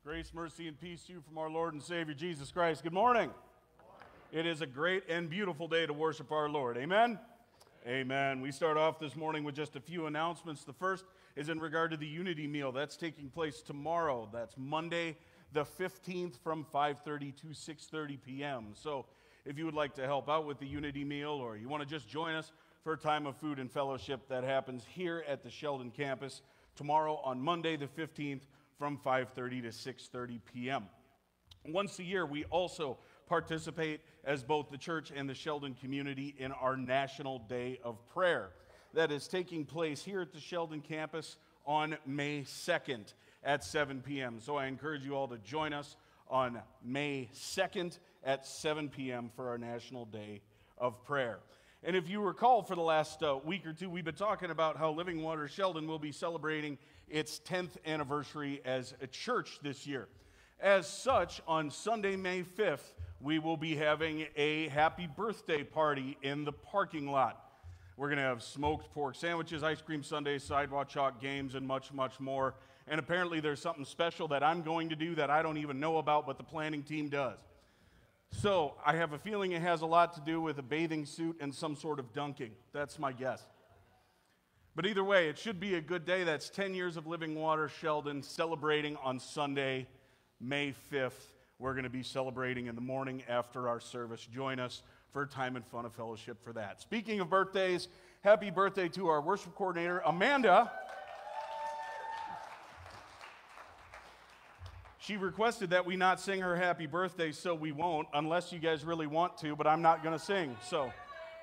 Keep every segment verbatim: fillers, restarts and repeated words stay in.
Grace, mercy, and peace to you from our Lord and Savior, Jesus Christ. Good morning. Good morning. It is a great and beautiful day to worship our Lord. Amen? Amen? Amen. We start off this morning with just a few announcements. The first is in regard to the Unity Meal. That's taking place tomorrow. That's Monday the fifteenth from five thirty to six thirty p m So if you would like to help out with the Unity Meal, or you want to just join us for a time of food and fellowship, that happens here at the Sheldon campus tomorrow on Monday the fifteenth from five thirty to six thirty p m Once a year, we also participate as both the church and the Sheldon community in our National Day of Prayer. That is taking place here at the Sheldon campus on May second at seven p m So I encourage you all to join us on May second at seven p m for our National Day of Prayer. And if you recall, for the last uh, week or two, we've been talking about how Living Water Sheldon will be celebrating its tenth anniversary as a church this year. As such, on Sunday, May fifth, we will be having a happy birthday party in the parking lot. We're going to have smoked pork sandwiches, ice cream sundaes, sidewalk chalk games, and much, much more. And apparently there's something special that I'm going to do that I don't even know about, but the planning team does. So I have a feeling it has a lot to do with a bathing suit and some sort of dunking. That's my guess. But either way, it should be a good day. That's ten years of Living Water Sheldon celebrating on Sunday, May fifth. We're going to be celebrating in the morning after our service. Join us for a time and fun of fellowship for that. Speaking of birthdays, happy birthday to our worship coordinator, Amanda. She requested that we not sing her happy birthday, so we won't, unless you guys really want to, but I'm not going to sing, so.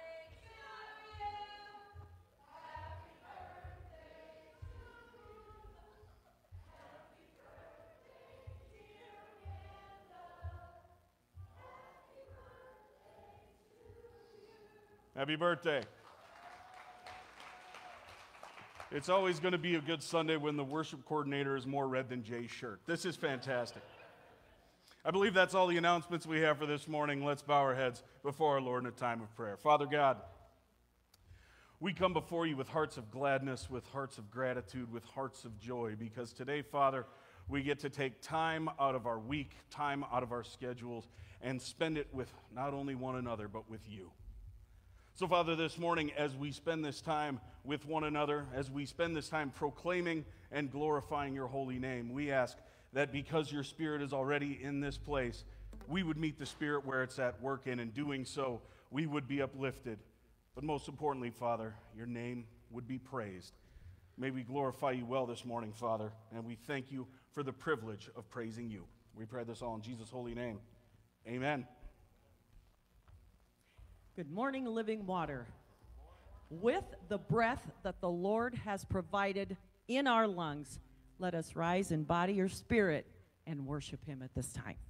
Happy birthday. It's always going to be a good Sunday when the worship coordinator is more red than Jay's shirt. This is fantastic. I believe that's all the announcements we have for this morning. Let's bow our heads before our Lord in a time of prayer. Father God, we come before you with hearts of gladness, with hearts of gratitude, with hearts of joy, because today, Father, we get to take time out of our week, time out of our schedules, and spend it with not only one another, but with you. So, Father, this morning, as we spend this time with one another, as we spend this time proclaiming and glorifying your holy name, we ask that because your Spirit is already in this place, we would meet the Spirit where it's at work, and in doing so, we would be uplifted. But most importantly, Father, your name would be praised. May we glorify you well this morning, Father, and we thank you for the privilege of praising you. We pray this all in Jesus' holy name. Amen. Good morning, Living Water. With the breath that the Lord has provided in our lungs, let us rise in body or spirit and worship him at this time.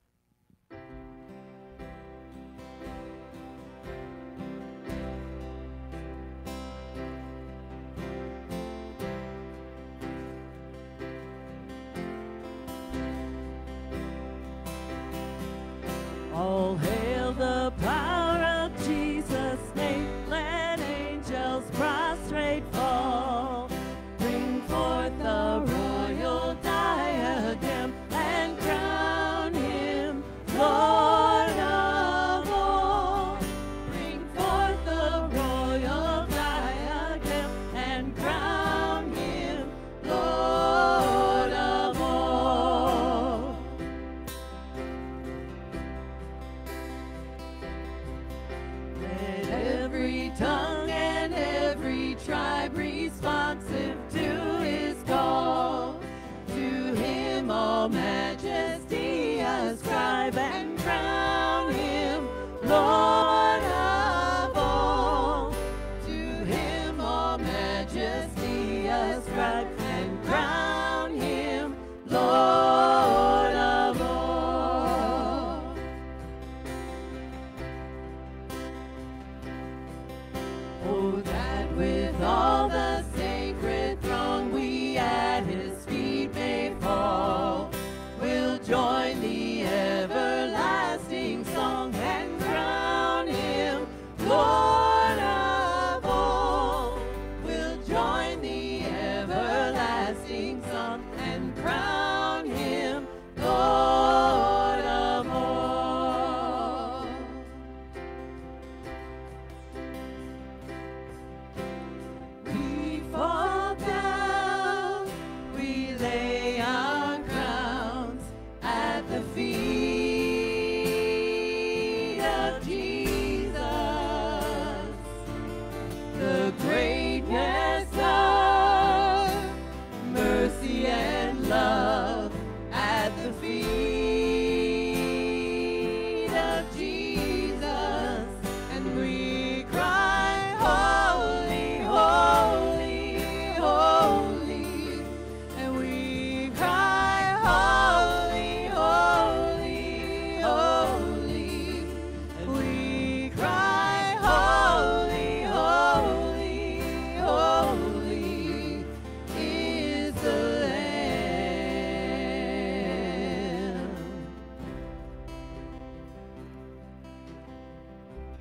All hail the power of Jesus' name, let angels prostrate fall. Bring forth the royal diadem and crown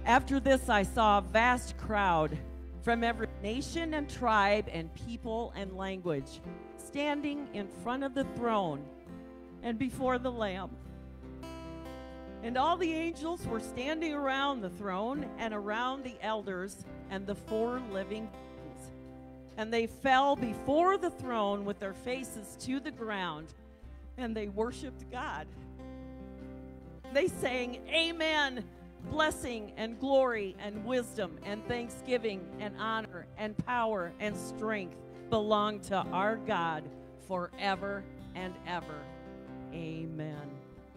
After this, I saw a vast crowd from every nation and tribe and people and language, standing in front of the throne and before the Lamb. And all the angels were standing around the throne and around the elders and the four living beings. And they fell before the throne with their faces to the ground, and they worshiped God. They sang, "Amen. Blessing and glory and wisdom and thanksgiving and honor and power and strength belong to our God forever and ever. Amen."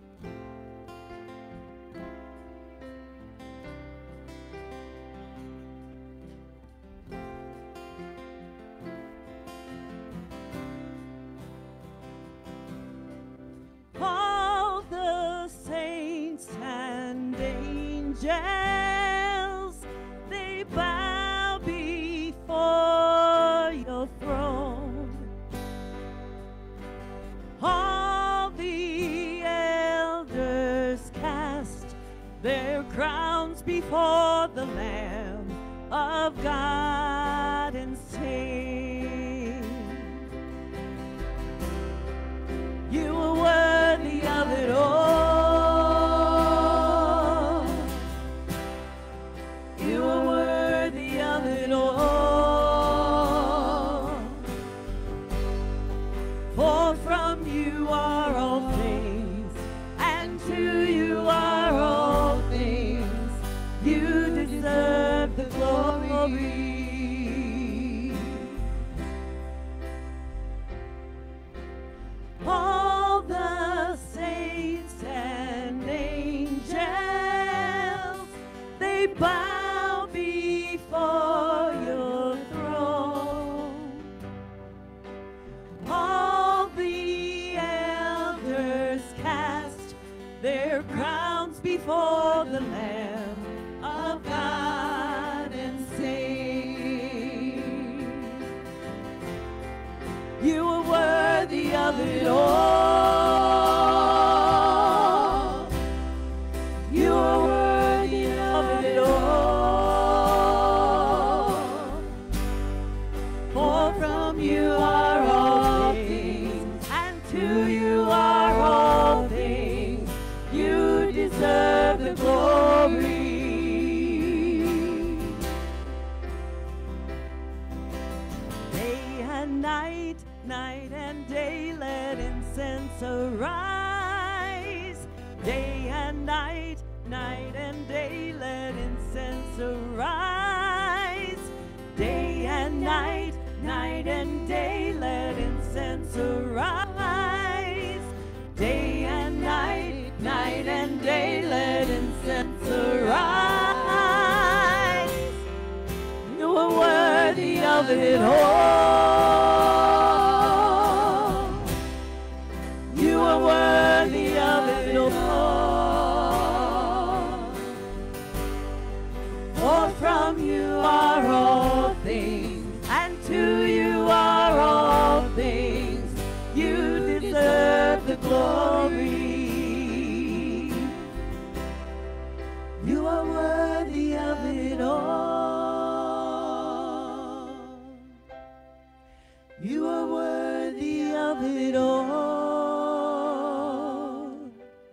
All the saints and angels, they bow before your throne. All the elders cast their crowns before the Lamb of God and sing, "You are worthy of it all. You are worthy of it all. For from you are all things, and to you are all things. You deserve the glory." All the saints and angels, they bow before your throne. All the elders cast their crowns before the Lamb of God and sing, "You are worthy of it all. You are worthy of it all. For from you are all things, and to you are all things. You deserve the glory." Day and night, night and day, let incense arise. Day and night, night and day, let incense arise. Day and night, night and day, let incense arise. Day and night, night and day, let incense arise. You are worthy of it all. You are worthy of it all. For from you are all things, and to you are all things. You deserve the glory. You are worthy of it all. You are worthy of it all.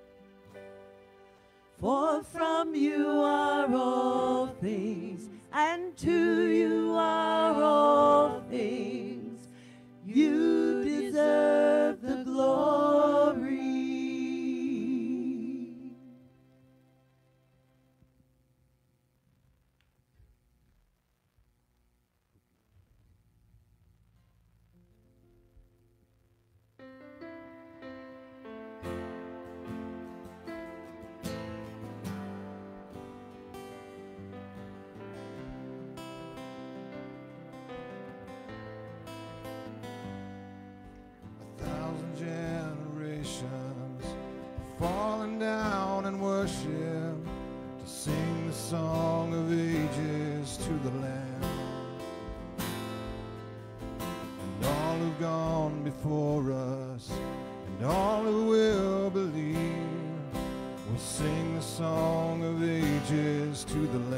For from you are all things, and to you are all things. You deserve the glory. Generations falling down in worship to sing the song of ages to the Lamb. And all who've gone before us and all who will believe will sing the song of ages to the Lamb.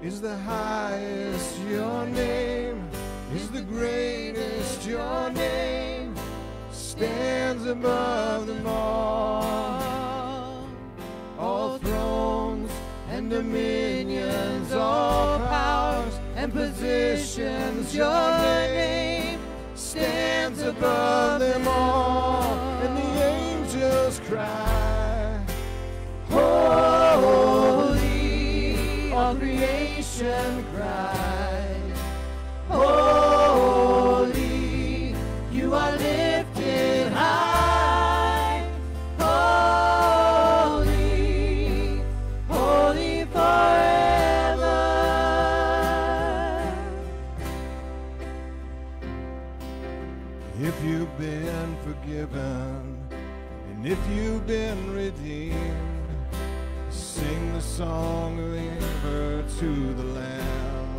is the highest. Your name is the greatest. Your name stands above them all. All thrones and dominions, all powers and positions, your name stands above them all. And the angels cry, holy, all creation cries, holy, you are lifted high, holy, holy forever. If you've been forgiven, and if you've been redeemed, sing the song of ever to the Lamb.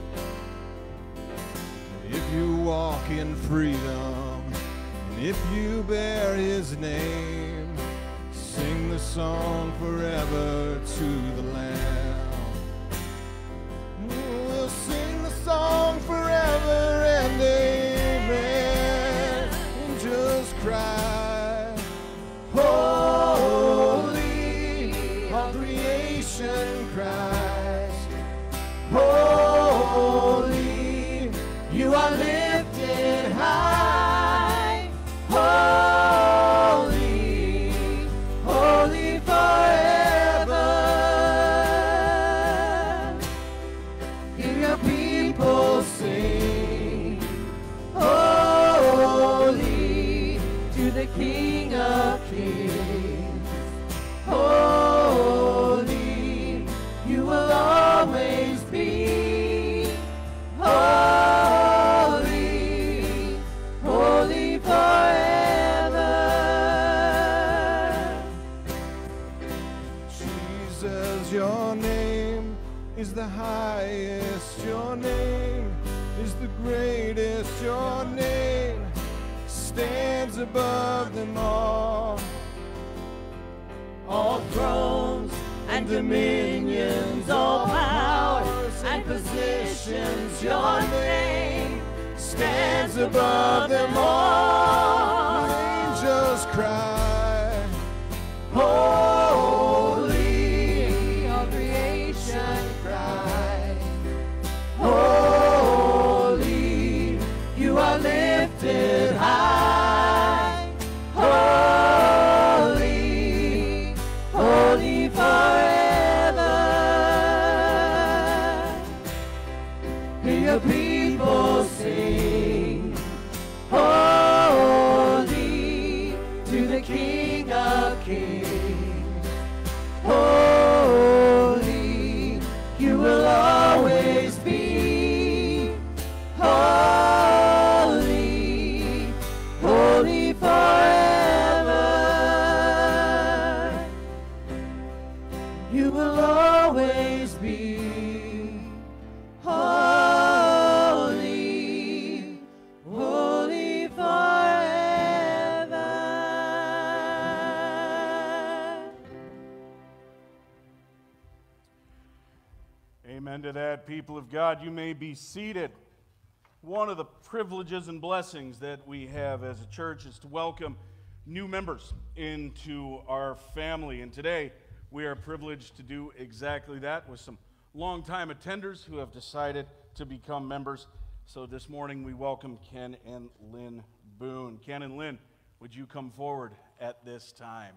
If you walk in freedom, and if you bear his name, sing the song forever to the Lamb. We'll sing the song forever and amen. Angels cry, holy, all creation cries, holy, you are lifted high, holy, holy forever. Hear your people sing, holy, to the King of Kings, holy, you will always be, holy, holy forever. Jesus, your name is the highest, your name is the greatest, your name stands above them all. All thrones and dominions, all powers and positions, your name stands above them all. The angels cry, holy, all creation cries, holy, you are lifted high, holy, holy forever. Hear your people sing, holy, to the King of Kings, holy, you will always be, holy, holy forever. You will always be holy, holy forever. Amen to that, people of God. You may be seated. One of the privileges and blessings that we have as a church is to welcome new members into our family. And today, we are privileged to do exactly that with some longtime attenders who have decided to become members. So this morning, we welcome Ken and Lynn Boone. Ken and Lynn, would you come forward at this time?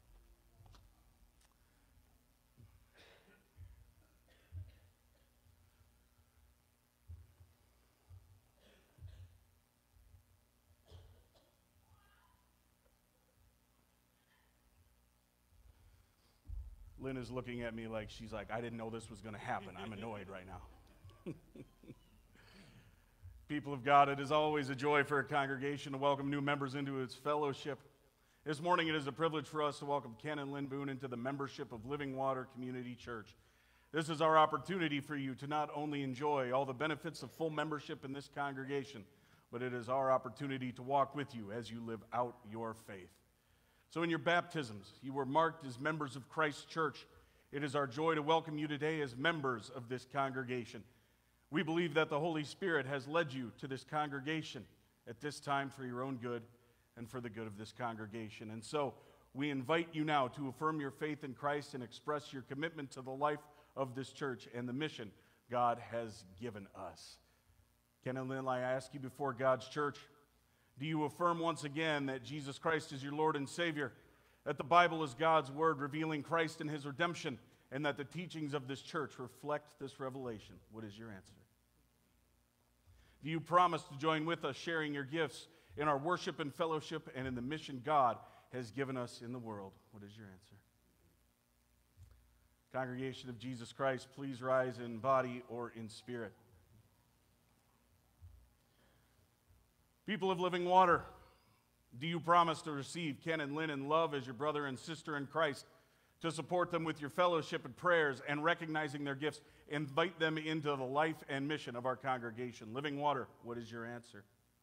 Lynn is looking at me like she's like, I didn't know this was going to happen. I'm annoyed right now. People of God, it is always a joy for a congregation to welcome new members into its fellowship. This morning it is a privilege for us to welcome Ken and Lynn Boone into the membership of Living Water Community Church. This is our opportunity for you to not only enjoy all the benefits of full membership in this congregation, but it is our opportunity to walk with you as you live out your faith. So in your baptisms, you were marked as members of Christ's church. It is our joy to welcome you today as members of this congregation. We believe that the Holy Spirit has led you to this congregation at this time for your own good and for the good of this congregation. And so we invite you now to affirm your faith in Christ and express your commitment to the life of this church and the mission God has given us. Ken and Lynn, I ask you before God's church, do you affirm once again that Jesus Christ is your Lord and Savior, that the Bible is God's word revealing Christ and his redemption, and that the teachings of this church reflect this revelation? What is your answer? Do you promise to join with us sharing your gifts in our worship and fellowship and in the mission God has given us in the world? What is your answer? Congregation of Jesus Christ, please rise in body or in spirit. People of Living Water, do you promise to receive Ken and Lynn in love as your brother and sister in Christ, to support them with your fellowship and prayers, and recognizing their gifts, invite them into the life and mission of our congregation? Living Water, what is your answer?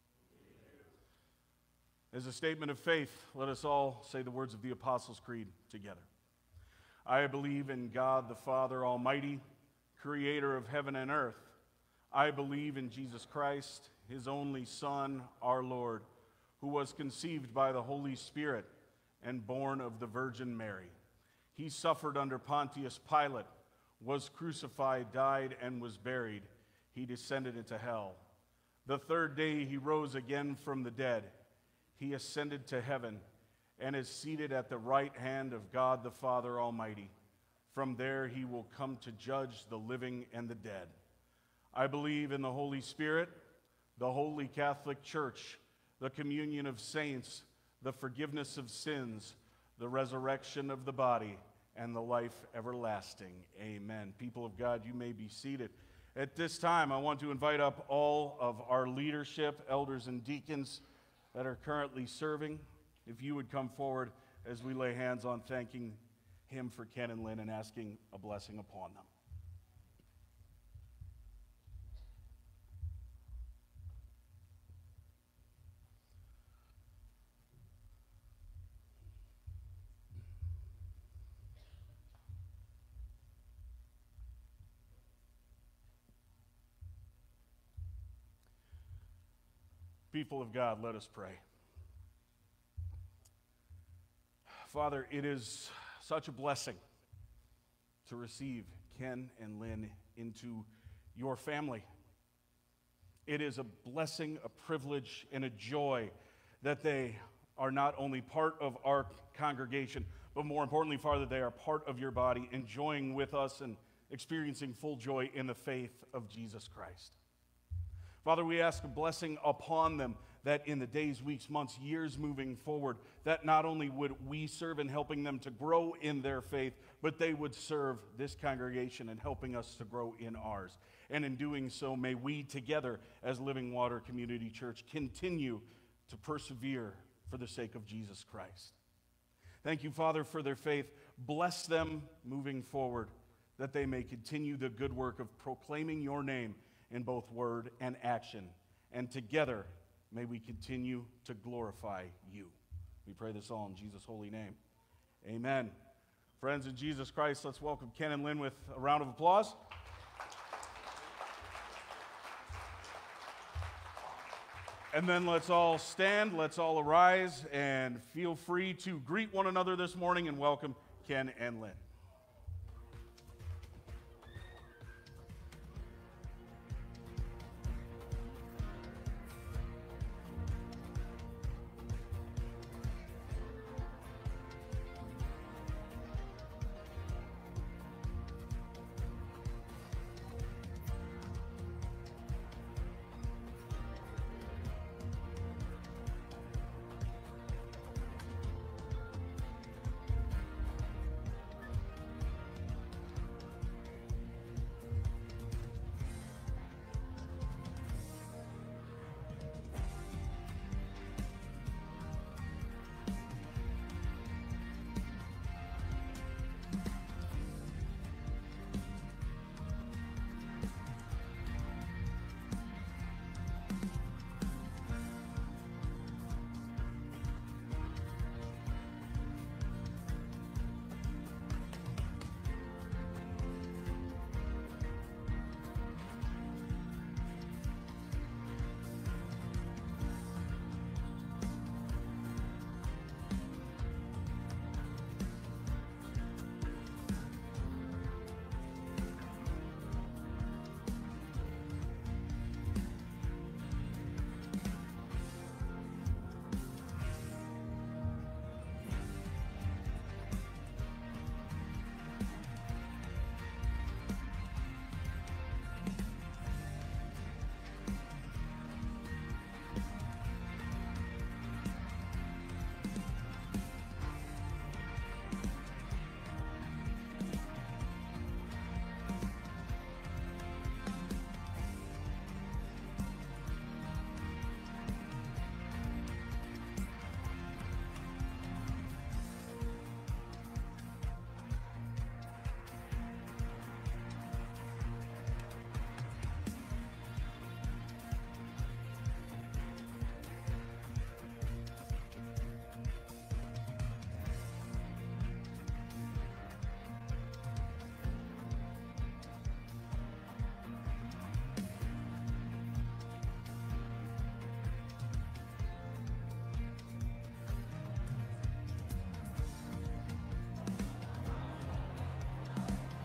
As a statement of faith, let us all say the words of the Apostles' Creed together. I believe in God the Father Almighty, creator of heaven and earth. I believe in Jesus Christ, his only Son, our Lord, who was conceived by the Holy Spirit and born of the Virgin Mary. He suffered under Pontius Pilate, was crucified, died, and was buried. He descended into hell. The third day he rose again from the dead. He ascended to heaven and is seated at the right hand of God the Father Almighty. From there he will come to judge the living and the dead. I believe in the Holy Spirit, the Holy Catholic Church, the communion of saints, the forgiveness of sins, the resurrection of the body, and the life everlasting. Amen. People of God, you may be seated. At this time, I want to invite up all of our leadership, elders and deacons that are currently serving. If you would come forward as we lay hands on thanking him for Ken and Lynn and asking a blessing upon them. People of God, let us pray. Father, it is such a blessing to receive Ken and Lynn into your family. It is a blessing, a privilege, and a joy that they are not only part of our congregation, but more importantly, Father, they are part of your body, enjoying with us and experiencing full joy in the faith of Jesus Christ. Father, we ask a blessing upon them, that in the days, weeks, months, years moving forward, that not only would we serve in helping them to grow in their faith, but they would serve this congregation in helping us to grow in ours. And in doing so, may we together as Living Water Community Church continue to persevere for the sake of Jesus Christ. Thank you, Father, for their faith. Bless them moving forward, that they may continue the good work of proclaiming your name in both word and action. And together, may we continue to glorify you. We pray this all in Jesus' holy name. Amen. Friends in Jesus Christ, let's welcome Ken and Lynn with a round of applause. And then let's all stand, let's all arise, and feel free to greet one another this morning and welcome Ken and Lynn.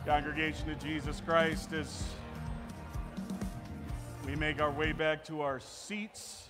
Congregation of Jesus Christ, as we make our way back to our seats,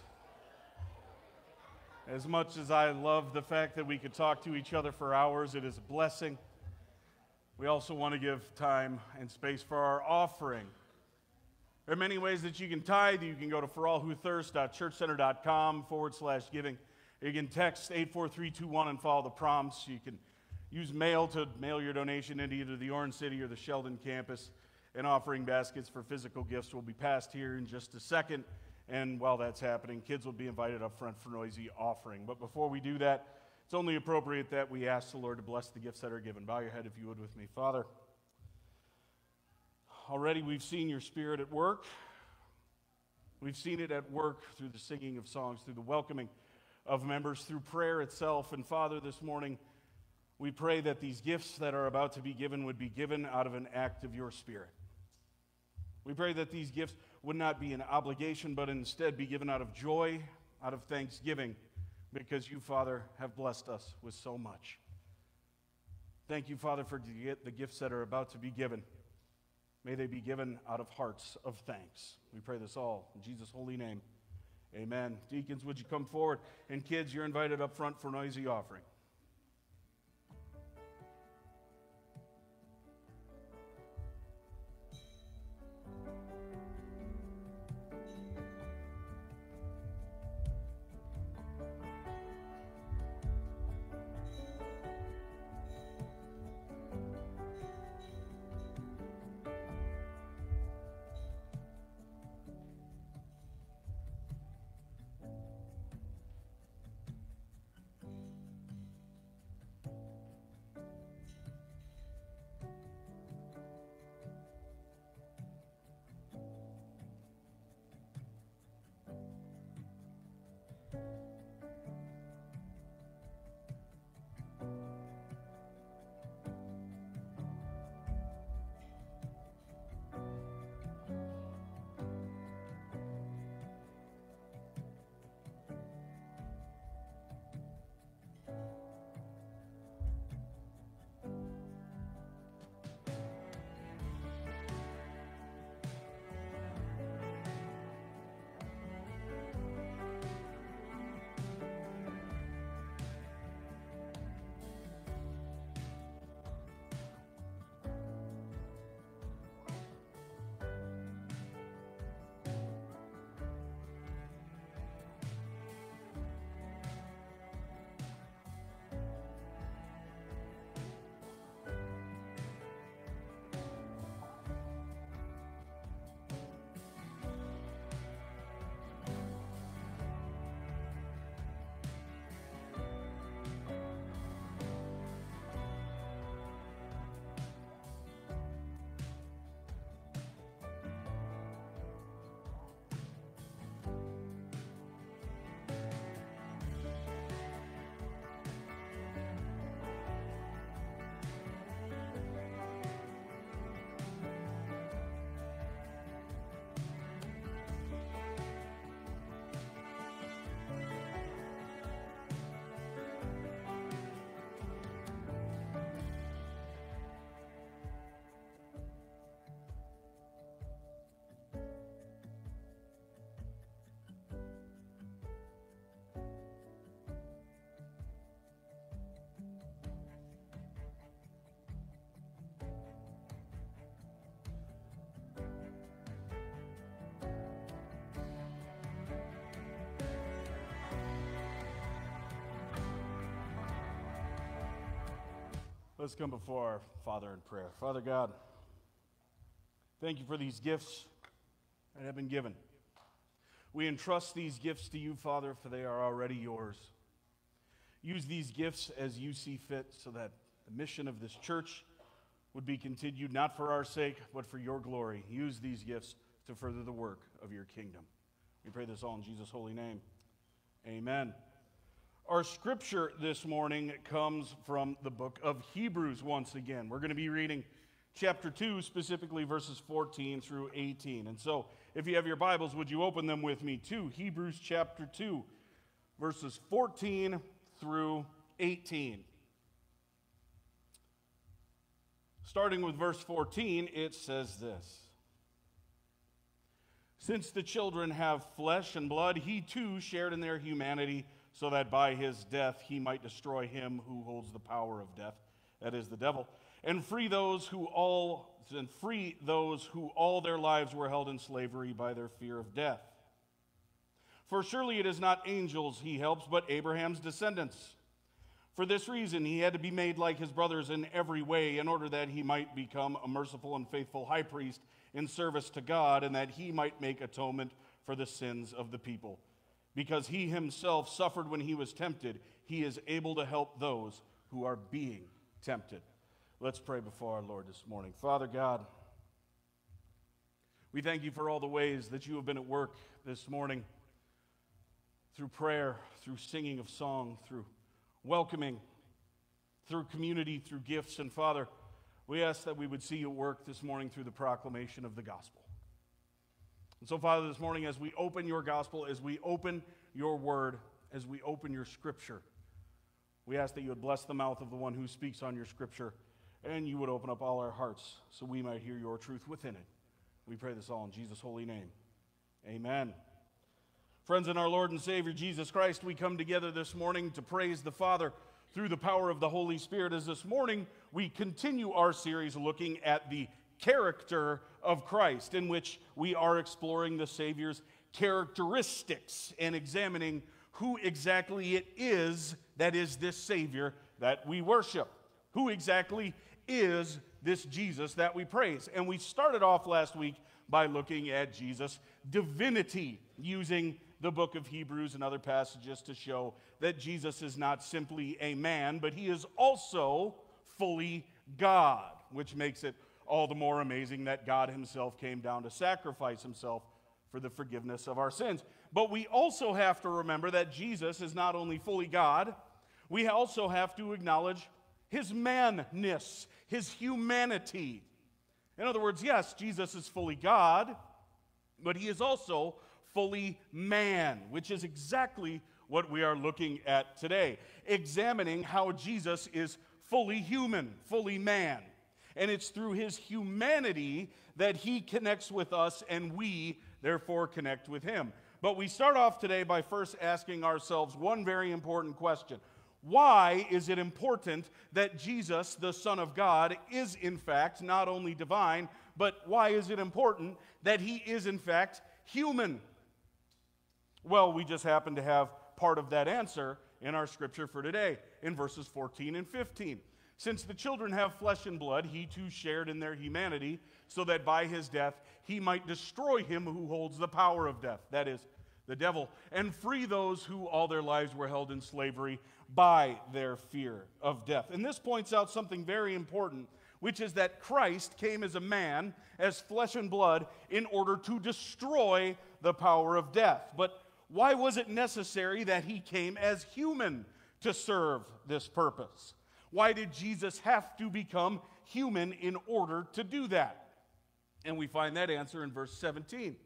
as much as I love the fact that we could talk to each other for hours, it is a blessing. We also want to give time and space for our offering. There are many ways that you can tithe. You can go to forallwhothirst.churchcenter.com forward slash giving. You can text eight four three two one and follow the prompts. You can use mail to mail your donation into either the Orange City or the Sheldon campus. And offering baskets for physical gifts will be passed here in just a second. And while that's happening, kids will be invited up front for noisy offering. But before we do that, it's only appropriate that we ask the Lord to bless the gifts that are given. Bow your head if you would with me. Father, already we've seen your Spirit at work. We've seen it at work through the singing of songs, through the welcoming of members, through prayer itself. And Father, this morning, we pray that these gifts that are about to be given would be given out of an act of your Spirit. We pray that these gifts would not be an obligation, but instead be given out of joy, out of thanksgiving, because you, Father, have blessed us with so much. Thank you, Father, for the gifts that are about to be given. May they be given out of hearts of thanks. We pray this all in Jesus' holy name. Amen. Deacons, would you come forward? And kids, you're invited up front for noisy offering. Let's come before our Father in prayer. Father God, thank you for these gifts that have been given. We entrust these gifts to you, Father, for they are already yours. Use these gifts as you see fit so that the mission of this church would be continued not for our sake, but for your glory. Use these gifts to further the work of your kingdom. We pray this all in Jesus' holy name. Amen. Our scripture this morning comes from the book of Hebrews once again. We're going to be reading chapter two, specifically verses fourteen through eighteen. And so, if you have your Bibles, would you open them with me to Hebrews chapter two, verses fourteen through eighteen. Starting with verse fourteen, it says this. Since the children have flesh and blood, he too shared in their humanity, so that by his death he might destroy him who holds the power of death, that is the devil, and free those who all and free those who all their lives were held in slavery by their fear of death. For surely it is not angels he helps, but Abraham's descendants. For this reason he had to be made like his brothers in every way, in order that he might become a merciful and faithful high priest in service to God, and that he might make atonement for the sins of the people. Because he himself suffered when he was tempted, he is able to help those who are being tempted. Let's pray before our Lord this morning. Father God, we thank you for all the ways that you have been at work this morning, through prayer, through singing of song, through welcoming, through community, through gifts. And Father, we ask that we would see you work this morning through the proclamation of the gospel. And so, Father, this morning, as we open your gospel, as we open your word, as we open your scripture, we ask that you would bless the mouth of the one who speaks on your scripture, and you would open up all our hearts so we might hear your truth within it. We pray this all in Jesus' holy name. Amen. Friends, in our Lord and Savior Jesus Christ, we come together this morning to praise the Father through the power of the Holy Spirit, as this morning we continue our series looking at the character of Christ, in which we are exploring the Savior's characteristics and examining who exactly it is that is this Savior that we worship. Who exactly is this Jesus that we praise? And we started off last week by looking at Jesus' divinity, using the book of Hebrews and other passages to show that Jesus is not simply a man, but he is also fully God, which makes it all the more amazing that God himself came down to sacrifice himself for the forgiveness of our sins. But we also have to remember that Jesus is not only fully God, we also have to acknowledge his manness, his humanity. In other words, yes, Jesus is fully God, but he is also fully man, which is exactly what we are looking at today, examining how Jesus is fully human, fully man. And it's through his humanity that he connects with us, and we therefore connect with him. But we start off today by first asking ourselves one very important question. Why is it important that Jesus, the Son of God, is in fact not only divine, but why is it important that he is in fact human? Well, we just happen to have part of that answer in our scripture for today, in verses fourteen and fifteen. Since the children have flesh and blood, he too shared in their humanity, so that by his death he might destroy him who holds the power of death, that is, the devil, and free those who all their lives were held in slavery by their fear of death. And this points out something very important, which is that Christ came as a man, as flesh and blood, in order to destroy the power of death. But why was it necessary that he came as human to serve this purpose? Why did Jesus have to become human in order to do that? And we find that answer in verse seventeen.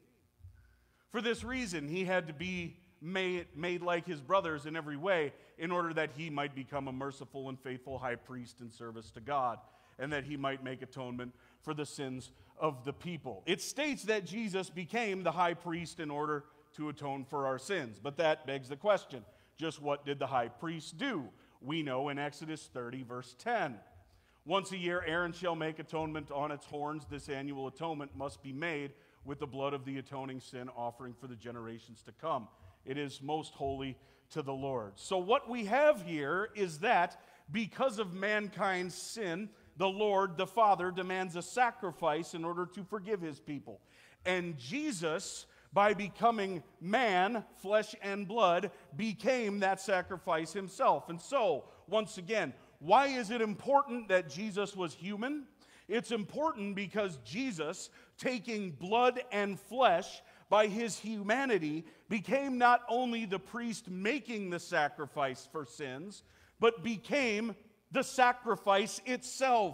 For this reason, he had to be made, made like his brothers in every way, in order that he might become a merciful and faithful high priest in service to God, and that he might make atonement for the sins of the people. It states that Jesus became the high priest in order to atone for our sins. But that begs the question, just what did the high priest do? We know in Exodus thirty, verse ten. Once a year, Aaron shall make atonement on its horns. This annual atonement must be made with the blood of the atoning sin offering for the generations to come. It is most holy to the Lord. So what we have here is that because of mankind's sin, the Lord, the Father, demands a sacrifice in order to forgive his people. And Jesus, by becoming man, flesh and blood, became that sacrifice himself. And so, once again, why is it important that Jesus was human? It's important because Jesus, taking blood and flesh by his humanity, became not only the priest making the sacrifice for sins, but became the sacrifice itself.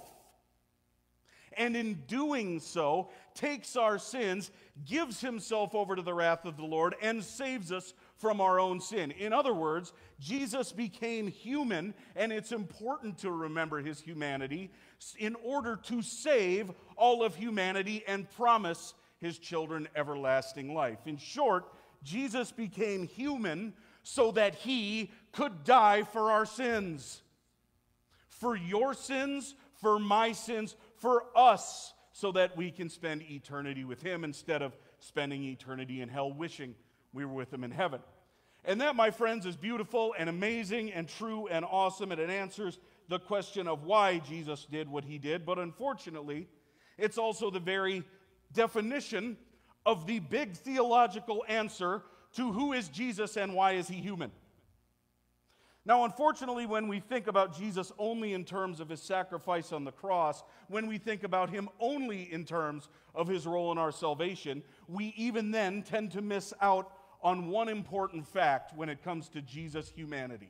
And in doing so, takes our sins, gives himself over to the wrath of the Lord, and saves us from our own sin. In other words, Jesus became human, and it's important to remember his humanity in order to save all of humanity and promise his children everlasting life. In short, Jesus became human so that he could die for our sins. For your sins, for my sins, for us, so that we can spend eternity with him instead of spending eternity in hell wishing we were with him in heaven. And that, my friends, is beautiful and amazing and true and awesome, and it answers the question of why Jesus did what he did. But unfortunately, it's also the very definition of the big theological answer to who is Jesus and why is he human. Now, unfortunately, when we think about Jesus only in terms of his sacrifice on the cross, when we think about him only in terms of his role in our salvation, we even then tend to miss out on one important fact when it comes to Jesus' humanity.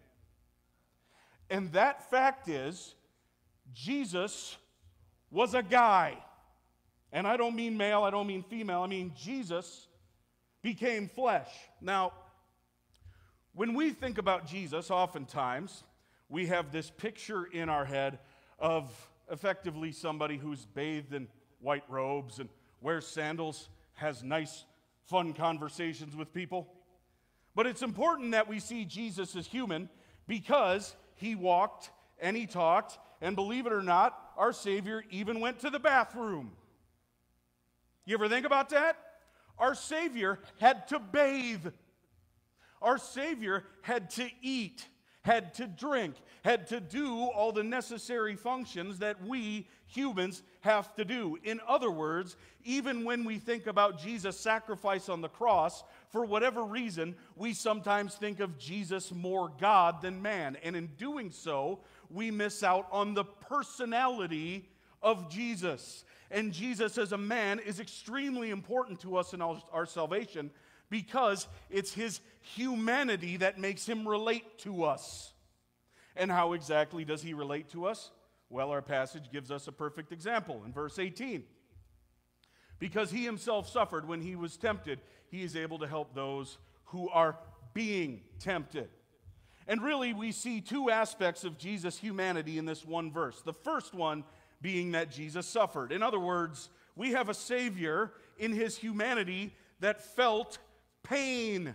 And that fact is, Jesus was a guy. And I don't mean male, I don't mean female, I mean Jesus became flesh. Now, when we think about Jesus, oftentimes, we have this picture in our head of effectively somebody who's bathed in white robes and wears sandals, has nice, fun conversations with people. But it's important that we see Jesus as human because he walked and he talked, and believe it or not, our Savior even went to the bathroom. You ever think about that? Our Savior had to bathe. Our Savior had to eat, had to drink, had to do all the necessary functions that we humans have to do. In other words, even when we think about Jesus' sacrifice on the cross, for whatever reason, we sometimes think of Jesus more God than man. And in doing so, we miss out on the personality of Jesus. And Jesus as a man is extremely important to us in our, our salvation, because it's his humanity that makes him relate to us. And how exactly does he relate to us? Well, our passage gives us a perfect example in verse eighteen. Because he himself suffered when he was tempted, he is able to help those who are being tempted. And really, we see two aspects of Jesus' humanity in this one verse. The first one being that Jesus suffered. In other words, we have a Savior in his humanity that felt pain,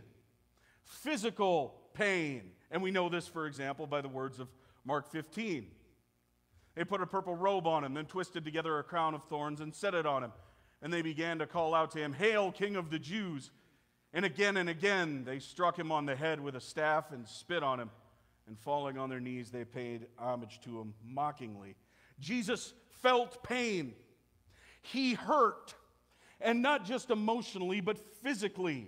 physical pain. And we know this, for example, by the words of Mark fifteen. They put a purple robe on him, then twisted together a crown of thorns and set it on him. And they began to call out to him, "Hail, King of the Jews!" And again and again they struck him on the head with a staff and spit on him. And falling on their knees, they paid homage to him mockingly. Jesus felt pain. He hurt. And not just emotionally, but physically.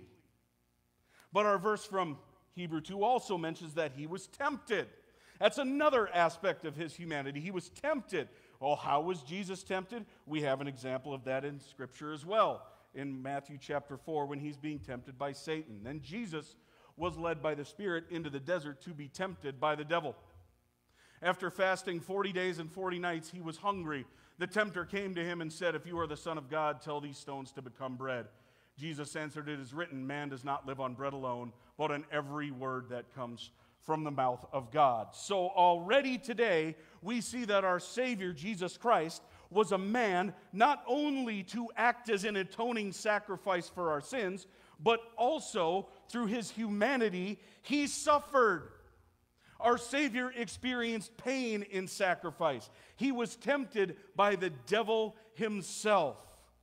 But our verse from Hebrew two also mentions that he was tempted. That's another aspect of his humanity. He was tempted. Well, how was Jesus tempted? We have an example of that in Scripture as well. In Matthew chapter four, when he's being tempted by Satan. Then Jesus was led by the Spirit into the desert to be tempted by the devil. After fasting forty days and forty nights, he was hungry. The tempter came to him and said, "If you are the Son of God, tell these stones to become bread." Jesus answered, "It is written, man does not live on bread alone, but on every word that comes from the mouth of God." So already today, we see that our Savior, Jesus Christ, was a man not only to act as an atoning sacrifice for our sins, but also through his humanity, he suffered. Our Savior experienced pain in sacrifice. He was tempted by the devil himself.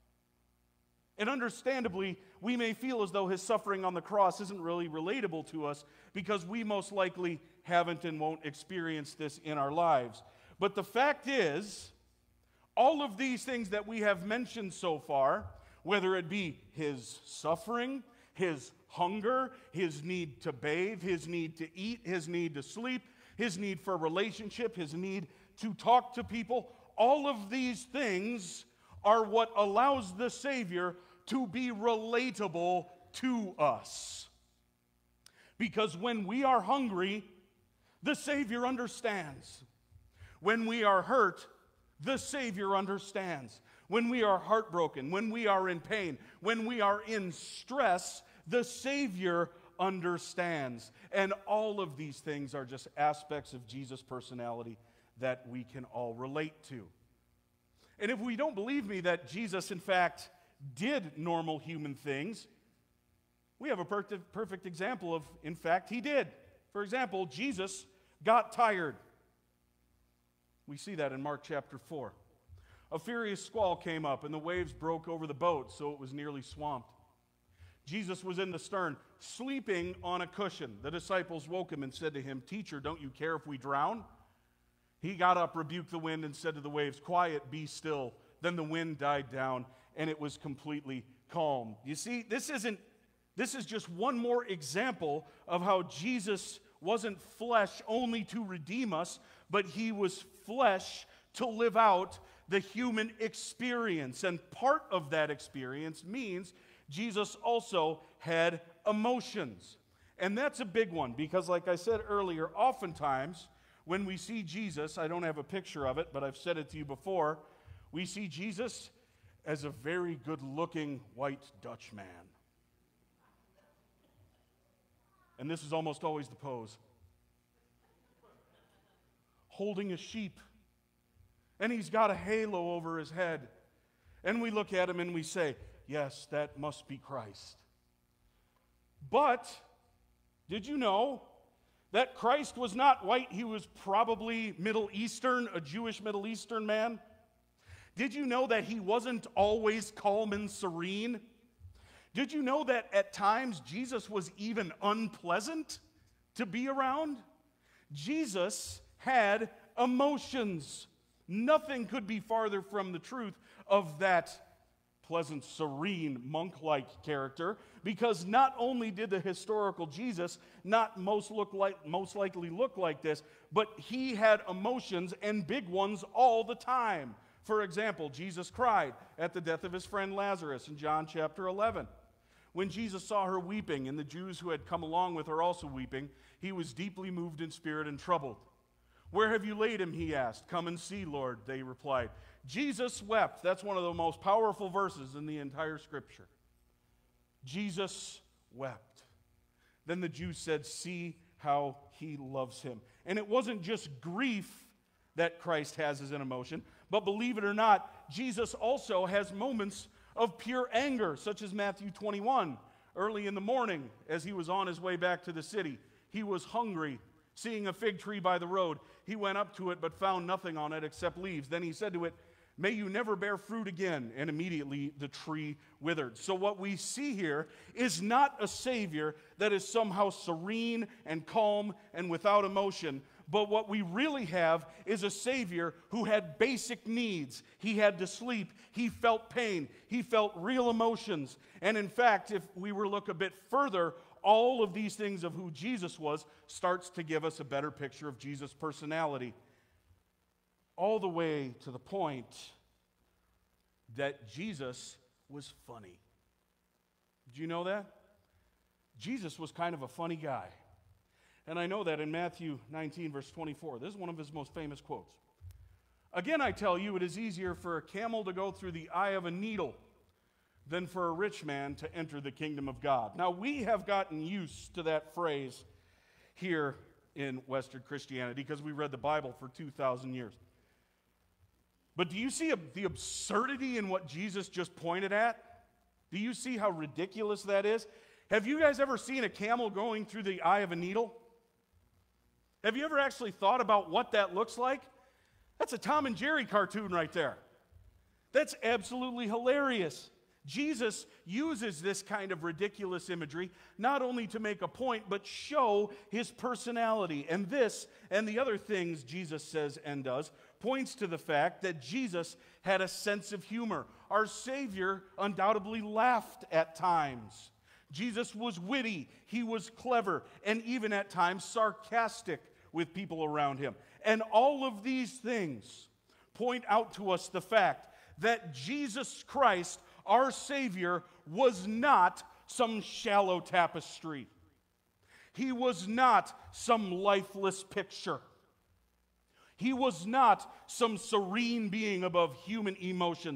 And understandably, we may feel as though his suffering on the cross isn't really relatable to us because we most likely haven't and won't experience this in our lives. But the fact is, all of these things that we have mentioned so far, whether it be his suffering, his hunger, his need to bathe, his need to eat, his need to sleep, his need for a relationship, his need to talk to people, all of these things are what allows the Savior to be relatable to us. Because when we are hungry, the Savior understands. When we are hurt, the Savior understands. When we are heartbroken, when we are in pain, when we are in stress, the Savior understands. And all of these things are just aspects of Jesus' personality that we can all relate to. And if we don't believe me that Jesus, in fact, did normal human things, we have a perfect, perfect example of, in fact, he did. For example, Jesus got tired. We see that in Mark chapter four. A furious squall came up, and the waves broke over the boat, so it was nearly swamped. Jesus was in the stern, sleeping on a cushion. The disciples woke him and said to him, "Teacher, don't you care if we drown?" He got up, rebuked the wind, and said to the waves, "Quiet, be still." Then the wind died down, and it was completely calm. You see, this isn't, this is just one more example of how Jesus wasn't flesh only to redeem us, but he was flesh to live out the human experience. And part of that experience means Jesus also had emotions. And that's a big one because, like I said earlier, oftentimes when we see Jesus, I don't have a picture of it, but I've said it to you before, we see Jesus as a very good-looking white Dutch man. And this is almost always the pose. Holding a sheep. And he's got a halo over his head. And we look at him and we say, yes, that must be Christ. But, did you know that Christ was not white? He was probably Middle Eastern, a Jewish Middle Eastern man. Did you know that he wasn't always calm and serene? Did you know that at times Jesus was even unpleasant to be around? Jesus had emotions. Nothing could be farther from the truth of that pleasant, serene, monk-like character, because not only did the historical Jesus not most look like, most likely look like this, but he had emotions, and big ones, all the time. For example, Jesus cried at the death of his friend Lazarus in John chapter eleven. When Jesus saw her weeping, and the Jews who had come along with her also weeping, he was deeply moved in spirit and troubled. "Where have you laid him?" he asked. "Come and see, Lord," they replied. Jesus wept. That's one of the most powerful verses in the entire Scripture. Jesus wept. Then the Jews said, "See how he loves him." And it wasn't just grief that Christ has as an emotion, but believe it or not, Jesus also has moments of pure anger, such as Matthew twenty-one. Early in the morning, as he was on his way back to the city, he was hungry. Seeing a fig tree by the road, he went up to it but found nothing on it except leaves. Then he said to it, "May you never bear fruit again." And immediately the tree withered. So what we see here is not a Savior that is somehow serene and calm and without emotion, but what we really have is a Savior who had basic needs. He had to sleep. He felt pain. He felt real emotions. And in fact, if we were to look a bit further, all of these things of who Jesus was starts to give us a better picture of Jesus' personality. All the way to the point that Jesus was funny. Did you know that? Jesus was kind of a funny guy. And I know that in Matthew nineteen, verse twenty-four. This is one of his most famous quotes. "Again, I tell you, it is easier for a camel to go through the eye of a needle than for a rich man to enter the kingdom of God." Now, we have gotten used to that phrase here in Western Christianity because we read the Bible for two thousand years. But do you see the absurdity in what Jesus just pointed at? Do you see how ridiculous that is? Have you guys ever seen a camel going through the eye of a needle? Have you ever actually thought about what that looks like? That's a Tom and Jerry cartoon right there. That's absolutely hilarious. Jesus uses this kind of ridiculous imagery not only to make a point, but show his personality. And this and the other things Jesus says and does points to the fact that Jesus had a sense of humor. Our Savior undoubtedly laughed at times. Jesus was witty, he was clever, and even at times sarcastic with people around him. And all of these things point out to us the fact that Jesus Christ, our Savior, was not some shallow tapestry. He was not some lifeless picture. He was not some serene being above human emotions,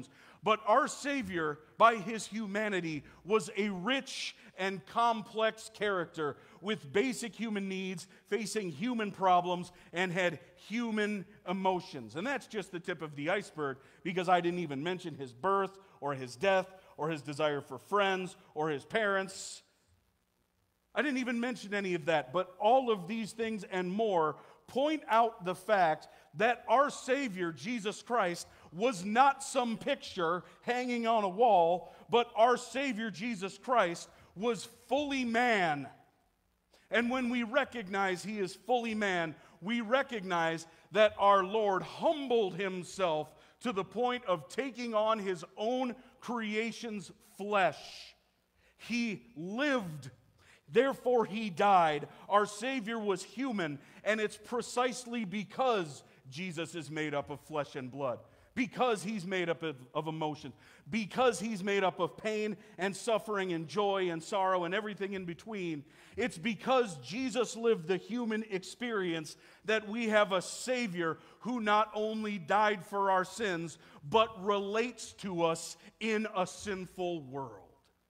But our Savior, by his humanity, was a rich and complex character with basic human needs, facing human problems, and had human emotions. And that's just the tip of the iceberg, because I didn't even mention his birth or his death or his desire for friends or his parents. I didn't even mention any of that, but all of these things and more point out the fact that our Savior, Jesus Christ, was not some picture hanging on a wall, but our Savior, Jesus Christ, was fully man. And when we recognize he is fully man, we recognize that our Lord humbled himself to the point of taking on his own creation's flesh. He lived, therefore he died. Our Savior was human, and it's precisely because Jesus is made up of flesh and blood, because he's made up of, of emotion, because he's made up of pain and suffering and joy and sorrow and everything in between. It's because Jesus lived the human experience that we have a Savior who not only died for our sins, but relates to us in a sinful world.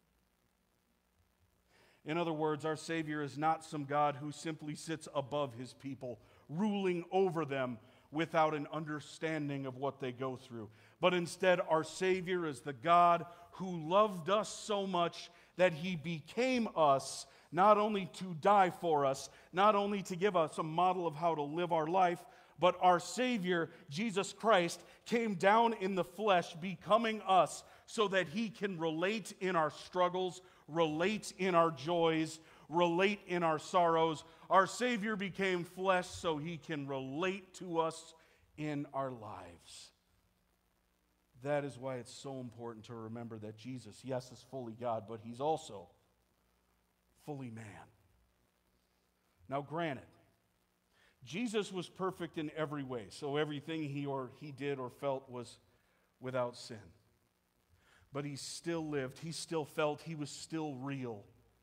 In other words, our Savior is not some God who simply sits above his people, ruling over them without an understanding of what they go through. But instead, our Savior is the God who loved us so much that he became us, not only to die for us, not only to give us a model of how to live our life, but our Savior, Jesus Christ, came down in the flesh, becoming us, so that he can relate in our struggles, relate in our joys, relate in our sorrows. Our Savior became flesh so he can relate to us in our lives. That is why it's so important to remember that Jesus, yes, is fully God, but he's also fully man. Now, granted, Jesus was perfect in every way, so everything he or he did or felt was without sin. But he still lived, he still felt, he was still real.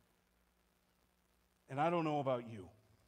And I don't know about you,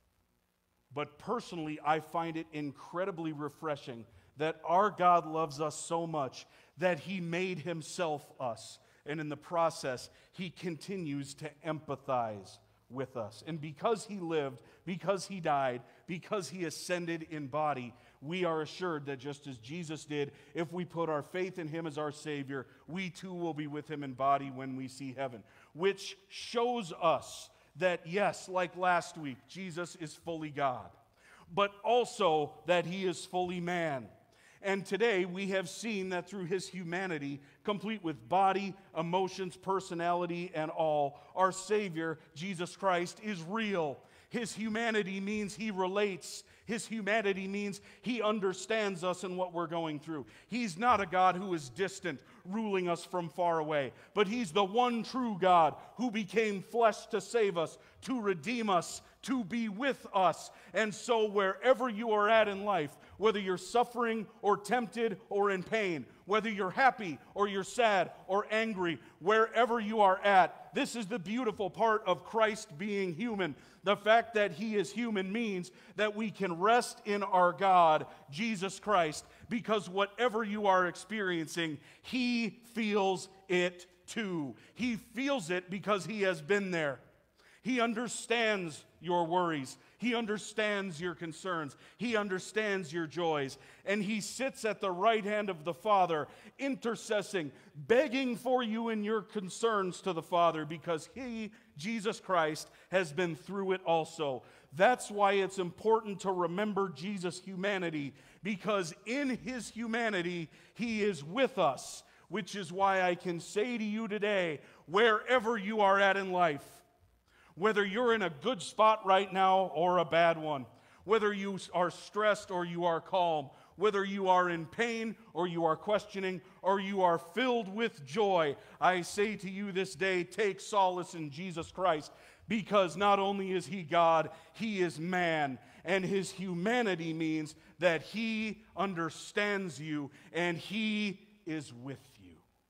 but personally, I find it incredibly refreshing that our God loves us so much that he made himself us. And in the process, he continues to empathize with us. And because he lived, because he died, because he ascended in body, we are assured that just as Jesus did, if we put our faith in him as our Savior, we too will be with him in body when we see heaven. Which shows us that, yes, like last week, Jesus is fully God, but also that he is fully man. And today we have seen that through his humanity, complete with body, emotions, personality, and all, our Savior, Jesus Christ, is real. His humanity means he relates. His humanity means he understands us and what we're going through. He's not a God who is distant, ruling us from far away, but he's the one true God who became flesh to save us, to redeem us, to be with us. And so wherever you are at in life, whether you're suffering or tempted or in pain, whether you're happy or you're sad or angry, wherever you are at, this is the beautiful part of Christ being human. The fact that he is human means that we can rest in our God, Jesus Christ, because whatever you are experiencing, he feels it too. He feels it because he has been there. He understands your worries. He understands your concerns. He understands your joys. And he sits at the right hand of the Father, intercessing, begging for you in your concerns to the Father, because he, Jesus Christ, has been through it also. That's why it's important to remember Jesus' humanity, because in his humanity, he is with us, which is why I can say to you today, wherever you are at in life, whether you're in a good spot right now or a bad one, whether you are stressed or you are calm, whether you are in pain or you are questioning or you are filled with joy, I say to you this day, take solace in Jesus Christ, because not only is he God, he is man, and his humanity means that he understands you and he is with you.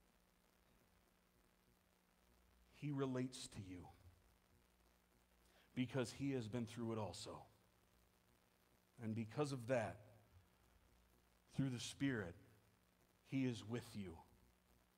He relates to you, because he has been through it also. And because of that, through the Spirit, he is with you.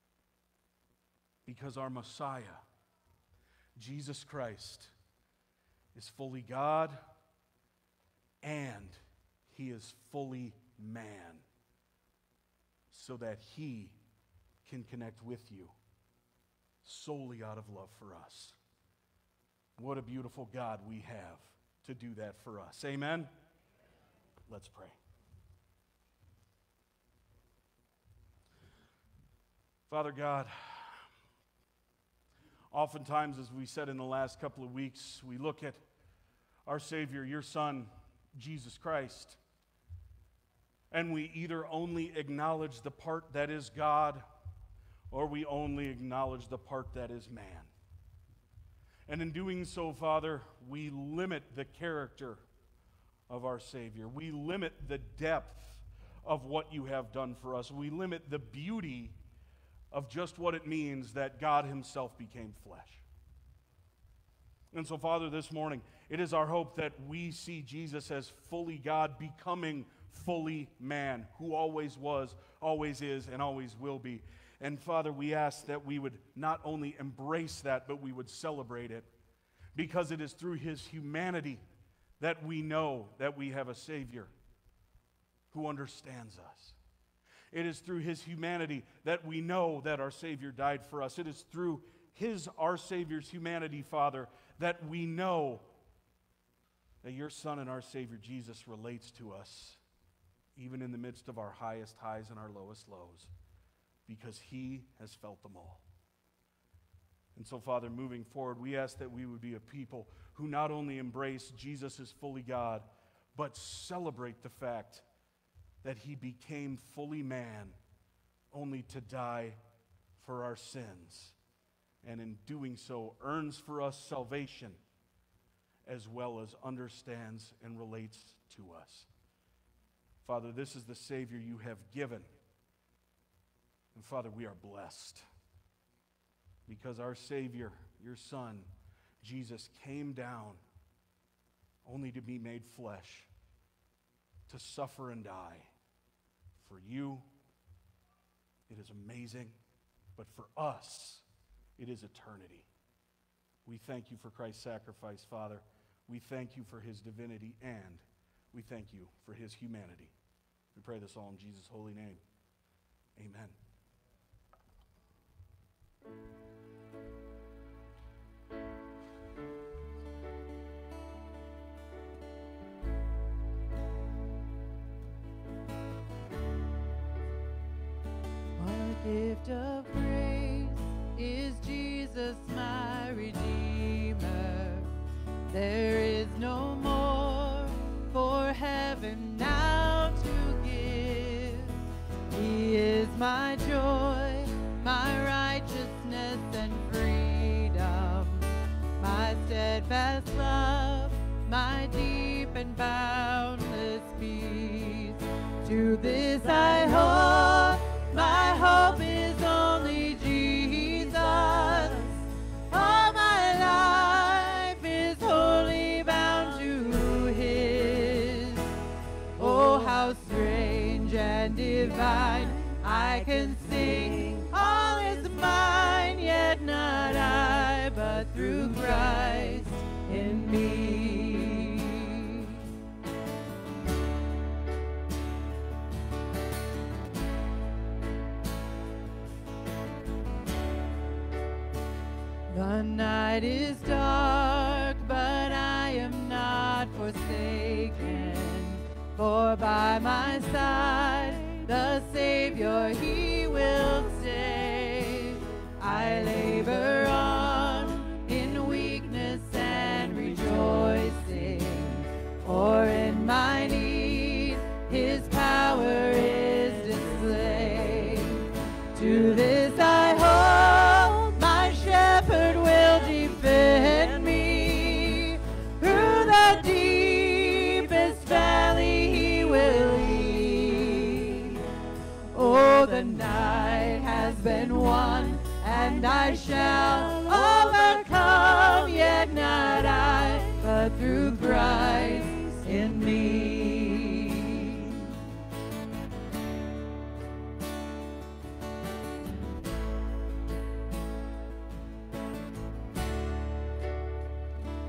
because our Messiah, Jesus Christ, is fully God and he is fully man, so that he can connect with you solely out of love for us. What a beautiful God we have to do that for us. Amen? Let's pray. Father God, oftentimes, as we said in the last couple of weeks, we look at our Savior, your Son, Jesus Christ, and we either only acknowledge the part that is God, or we only acknowledge the part that is man. And in doing so, Father, we limit the character of our Savior. We limit the depth of what you have done for us. We limit the beauty of just what it means that God himself became flesh. And so, Father, this morning, it is our hope that we see Jesus as fully God, becoming fully man, who always was, always is, and always will be. And Father, we ask that we would not only embrace that, but we would celebrate it, because it is through his humanity that we know that we have a Savior who understands us. It is through his humanity that we know that our Savior died for us. It is through his, our Savior's humanity, Father, that we know that your Son and our Savior Jesus relates to us, even in the midst of our highest highs and our lowest lows, because he has felt them all. And so, Father, moving forward, we ask that we would be a people who not only embrace Jesus as fully God, but celebrate the fact that he became fully man only to die for our sins, and in doing so earns for us salvation as well as understands and relates to us. Father, this is the Savior you have given. And Father, we are blessed because our Savior, your Son, Jesus, came down only to be made flesh, to suffer and die. For you, it is amazing, but for us, it is eternity. We thank you for Christ's sacrifice, Father. We thank you for his divinity, and we thank you for his humanity. We pray this all in Jesus' holy name. Amen. Gift of grace is Jesus my Redeemer. There is no more for heaven now to give. He is my joy, my righteousness and freedom, my steadfast love, my deep and boundless peace. To this I hope. My hope is only Jesus. All my life is wholly bound to his. Oh, how strange and divine. I can sing, all is mine, yet not I, but through Christ in me. The night is dark, but I am not forsaken, for by my side the Savior, he will stay. I labor on in weakness and rejoicing, for in my need his power is displayed. To this I hope, my shepherd will defend me. Through the deepest valley he will lead. Oh, the night has been won, and I shall overcome, yet not I, but through Christ in me.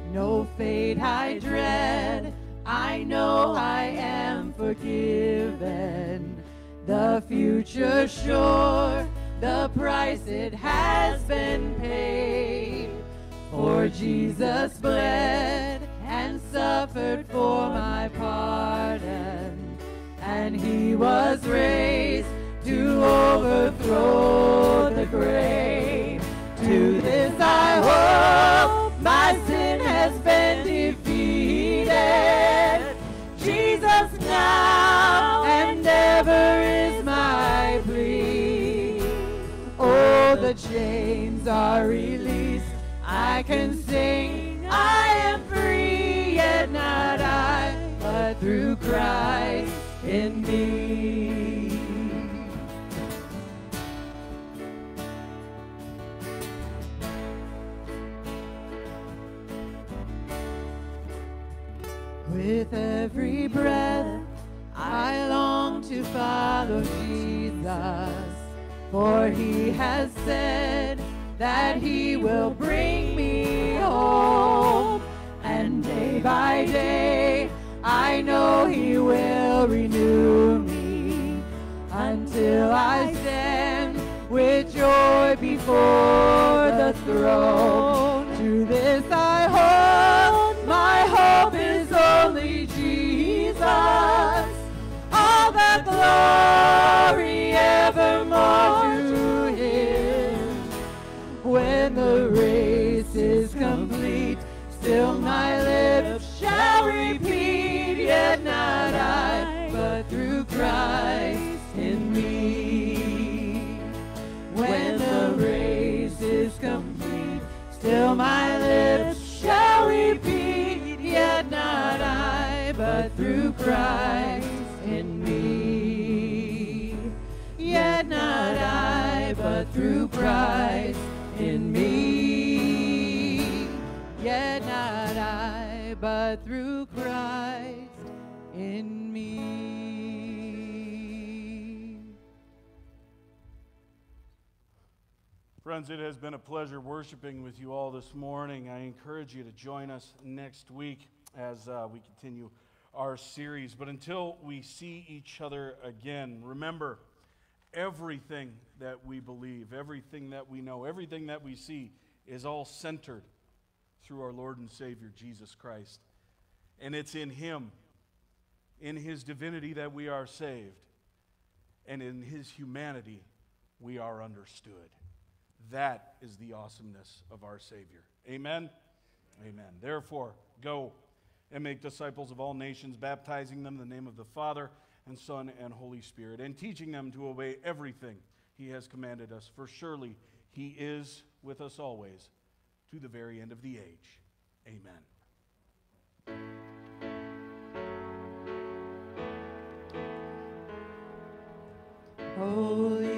no fate I dread. I know I am forgiven. The future sure, the price it has been paid. For Jesus bled and suffered for my pardon, and he was raised to overthrow the grave. To this I hope my sin has been defeated. Jesus now and ever is my plea. Oh, the chains are released. I can sing, I am free, yet not I, but through Christ in me. With every breath, I long to follow Jesus, for he has said that he will bring me home. And day by day, I know he will renew me until I stand with joy before the throne. To this I hold, my hope is only Jesus. All the glory evermore to him. When the race is complete, still my lips shall repeat, yet not I, but through Christ in me. When the race is complete, still my lips shall repeat, yet not I, but through Christ in me. Yet not I, but through Christ in me. Yet not I, but through Christ in me. Friends, it has been a pleasure worshiping with you all this morning. I encourage you to join us next week as uh, we continue our series. But until we see each other again, remember, everything that we believe, everything that we know, everything that we see is all centered through our Lord and Savior, Jesus Christ. And it's in him, in his divinity, that we are saved. And in his humanity, we are understood. That is the awesomeness of our Savior. Amen? Amen. Therefore, go and make disciples of all nations, baptizing them in the name of the Father and Son and Holy Spirit, and teaching them to obey everything he has commanded us. For surely he is with us always, to the very end of the age. Amen. Holy